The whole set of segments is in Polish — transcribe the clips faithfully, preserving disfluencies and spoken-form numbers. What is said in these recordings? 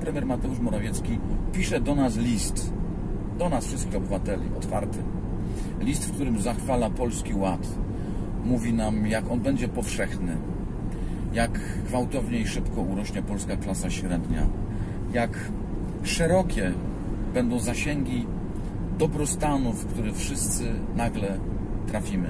premier Mateusz Morawiecki pisze do nas list, do nas wszystkich obywateli, otwarty. List, w którym zachwala Polski Ład. Mówi nam, jak on będzie powszechny, jak gwałtownie i szybko urośnie polska klasa średnia, jak szerokie będą zasięgi dobrostanu, w który wszyscy nagle trafimy.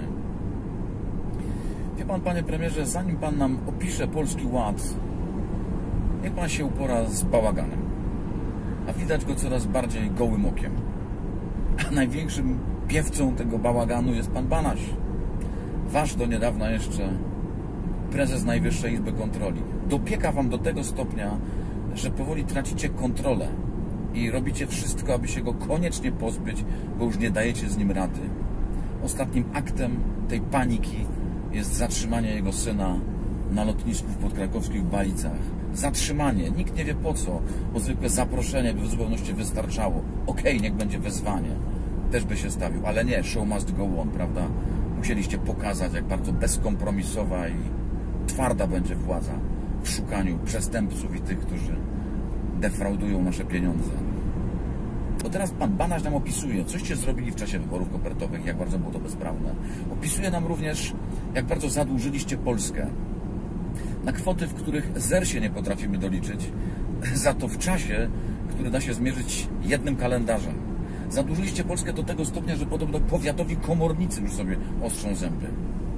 Wie pan, panie premierze, zanim pan nam opisze Polski Ład, niech pan się upora z bałaganem. A widać go coraz bardziej gołym okiem. A największym piewcą tego bałaganu jest pan Banaś. Wasz do niedawna jeszcze prezes Najwyższej Izby Kontroli. Dopieka wam do tego stopnia, że powoli tracicie kontrolę i robicie wszystko, aby się go koniecznie pozbyć, bo już nie dajecie z nim rady. Ostatnim aktem tej paniki jest zatrzymanie jego syna na lotnisku w podkrakowskich Balicach. Zatrzymanie. Nikt nie wie po co, bo zwykłe zaproszenie by w zupełności wystarczało. Okej, niech będzie wezwanie. Też by się stawił, ale nie, show must go on, prawda? Musieliście pokazać, jak bardzo bezkompromisowa i twarda będzie władza w szukaniu przestępców i tych, którzy defraudują nasze pieniądze. Bo teraz pan Banaś nam opisuje, coście zrobili w czasie wyborów kopertowych, jak bardzo było to bezprawne. Opisuje nam również, jak bardzo zadłużyliście Polskę na kwoty, w których zer się nie potrafimy doliczyć, za to w czasie, który da się zmierzyć jednym kalendarzem. Zadłużyliście Polskę do tego stopnia, że podobno powiatowi komornicy już sobie ostrzą zęby.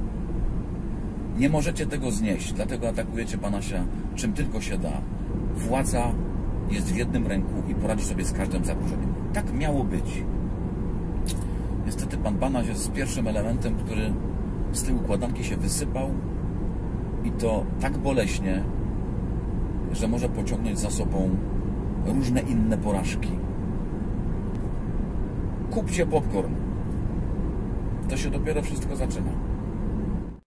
Nie możecie tego znieść, dlatego atakujecie Banasia czym tylko się da. Władza jest w jednym ręku i poradzi sobie z każdym zagrożeniem. Tak miało być. Niestety pan Banaś jest pierwszym elementem, który z tej układanki się wysypał i to tak boleśnie, że może pociągnąć za sobą różne inne porażki. Kupcie popcorn. To się dopiero wszystko zaczyna.